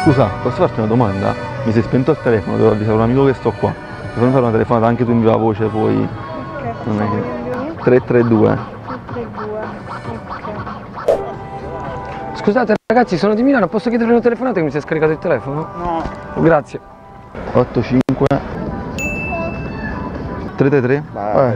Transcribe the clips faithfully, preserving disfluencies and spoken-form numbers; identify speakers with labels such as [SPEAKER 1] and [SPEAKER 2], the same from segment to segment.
[SPEAKER 1] Scusa, posso farti una domanda? Mi sei spento il telefono, devo avvisare un amico che sto qua. Se fammi fare una telefonata anche tu in viva voce, poi...
[SPEAKER 2] Ok,
[SPEAKER 1] non è
[SPEAKER 2] possiamo
[SPEAKER 1] che... tre tre due.
[SPEAKER 2] tre tre due, ok.
[SPEAKER 3] Scusate ragazzi, sono di Milano, posso chiedervi una telefonata che mi si è scaricato il telefono?
[SPEAKER 4] No.
[SPEAKER 3] Grazie.
[SPEAKER 1] otto cinque tre tre tre?
[SPEAKER 4] Vai.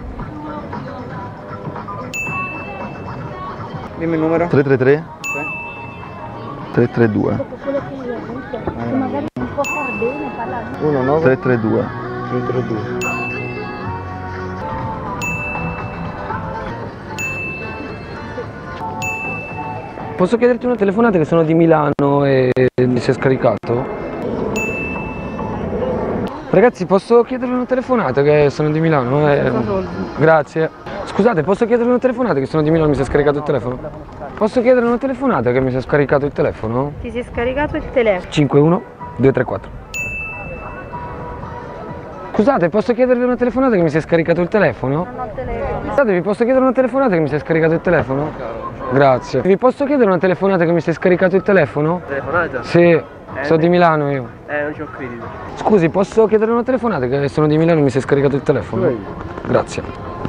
[SPEAKER 4] Dimmi il numero.
[SPEAKER 1] tre tre tre tre tre due.
[SPEAKER 2] Magari un po' far bene parlare.
[SPEAKER 4] uno nove
[SPEAKER 1] tre tre due.
[SPEAKER 4] tre tre due.
[SPEAKER 3] Posso chiederti una telefonata che sono di Milano e mi si è scaricato? Ragazzi, posso chiedervi una telefonata che sono di Milano? E... Grazie. Scusate, posso chiedervi una telefonata che sono di Milano e mi si è scaricato il telefono? Posso chiedere una telefonata che mi si è scaricato il telefono?
[SPEAKER 2] Ti sei scaricato il telefono?
[SPEAKER 3] cinque uno due tre quattro. Scusate, posso chiedervi una telefonata che mi si è scaricato il telefono?
[SPEAKER 2] Non ho il telefono.
[SPEAKER 3] Scusate, vi posso chiedere una telefonata che mi si è scaricato il telefono? Grazie. Vi posso chiedere una telefonata che mi si è scaricato il telefono?
[SPEAKER 5] Telefonata?
[SPEAKER 3] Sì, eh, sono di Milano io.
[SPEAKER 5] Eh, non c'ho credito.
[SPEAKER 3] Scusi, posso chiedere una telefonata che sono di Milano e mi si è scaricato il telefono? Grazie.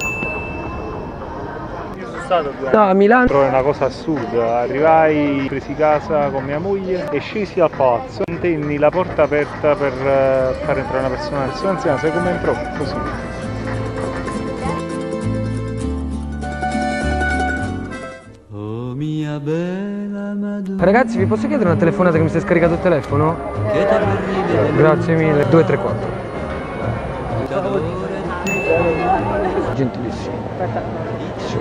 [SPEAKER 5] Io sono stato due
[SPEAKER 3] No, a Milano.
[SPEAKER 4] Però è una cosa assurda, arrivai, presi casa con mia moglie e scesi al palazzo, mantenni la porta aperta per eh, far entrare una persona, una persona anziana, sai come entrò? Così.
[SPEAKER 3] Ragazzi, vi posso chiedere una telefonata che mi si è scaricato il telefono? Grazie mille. due tre quattro. Gentilissimo. Sì.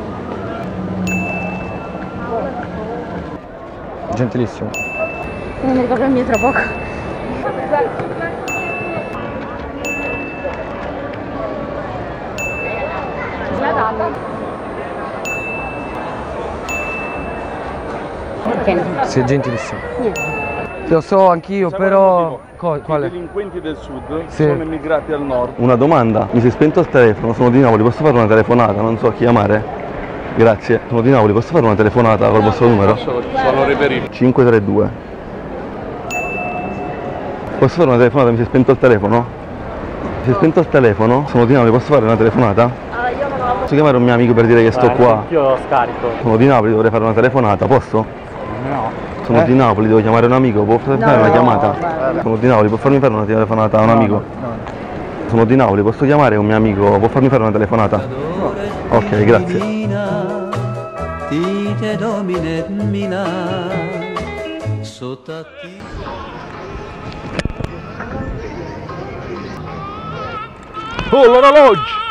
[SPEAKER 3] Gentilissimo.
[SPEAKER 2] Non mi ricordo il mio tra poco. La data.
[SPEAKER 3] Sì, gentilissimo.
[SPEAKER 2] Niente.
[SPEAKER 3] Lo so anch'io, però... Co-
[SPEAKER 6] I
[SPEAKER 3] quale?
[SPEAKER 6] delinquenti del sud
[SPEAKER 3] Sì.
[SPEAKER 6] sono emigrati al nord.
[SPEAKER 1] Una domanda, mi si è spento il telefono, sono di Napoli, posso fare una telefonata? Non so a chiamare? Grazie. Sono di Napoli, posso fare una telefonata col vostro numero?
[SPEAKER 6] Sono reperibili.
[SPEAKER 1] cinque tre due. Posso fare una telefonata? Mi si è spento il telefono? Mi si è spento il telefono? Sono di Napoli, posso fare una telefonata? Posso chiamare un mio amico per dire che sto qua?
[SPEAKER 4] Io scarico.
[SPEAKER 1] Sono di Napoli, dovrei fare una telefonata, posso?
[SPEAKER 4] No.
[SPEAKER 1] Sono
[SPEAKER 4] Eh?
[SPEAKER 1] di Napoli, devo chiamare un amico, può fare una
[SPEAKER 2] No,
[SPEAKER 1] chiamata?
[SPEAKER 4] vabbè.
[SPEAKER 1] Sono di Napoli, può farmi fare una telefonata a un
[SPEAKER 4] No,
[SPEAKER 1] amico?
[SPEAKER 4] no, no.
[SPEAKER 1] Sono di Napoli, posso chiamare un mio amico, può farmi fare una telefonata? Ok, grazie.
[SPEAKER 6] Oh, l'orologio!